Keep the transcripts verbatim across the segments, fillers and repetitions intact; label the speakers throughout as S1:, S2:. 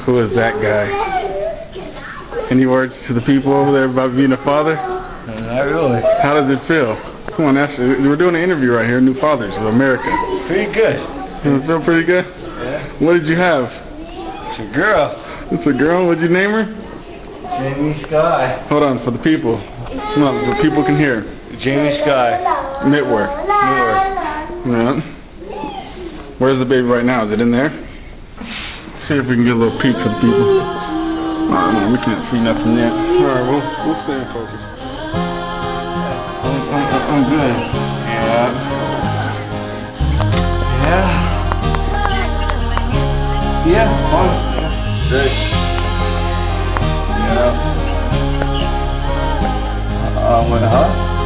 S1: Who is that guy? Any words to the people over there about being a father?
S2: Not really.
S1: How does it feel? Come on, Ashley. We're doing an interview right here, New Fathers of America.
S2: Pretty good.
S1: Does it feel pretty good?
S2: Yeah.
S1: What did you have?
S2: It's a girl.
S1: It's a girl. What'd you name her?
S2: Jamie Sky.
S1: Hold on, for the people. Come on, the people can hear.
S2: Jamie Sky.
S1: Knitwear.
S2: Newer.
S1: Yeah. Where's the baby right now? Is it in there? See if we can get a little peek for the people. Oh, no, we can't see nothing yet. Alright, we'll, we'll stay in focus. I'm, I'm, I'm good.
S2: Yeah. Yeah. Yeah, fun. Yeah. Great. Yeah. Uh, what, huh?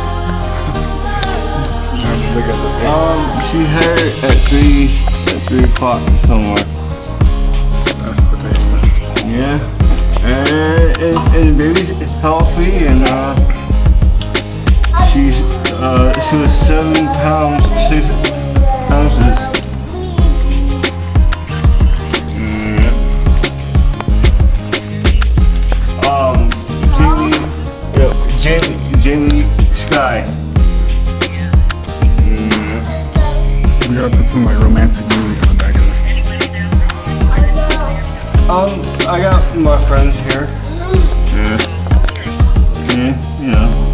S1: Look at the baby.
S2: Um, she had it at three, at three o'clock somewhere.
S1: That's the baby.
S2: Yeah. And, and, and the baby's healthy, and uh, she's uh, she was seven pounds six ounces. Mm. Um, Jamie, yeah, Jamie, Jamie Sky. Mm.
S1: We gotta put some like romantic music on the back of it.
S2: Um, I got my friends here.
S1: Yeah.
S2: Yeah, you know.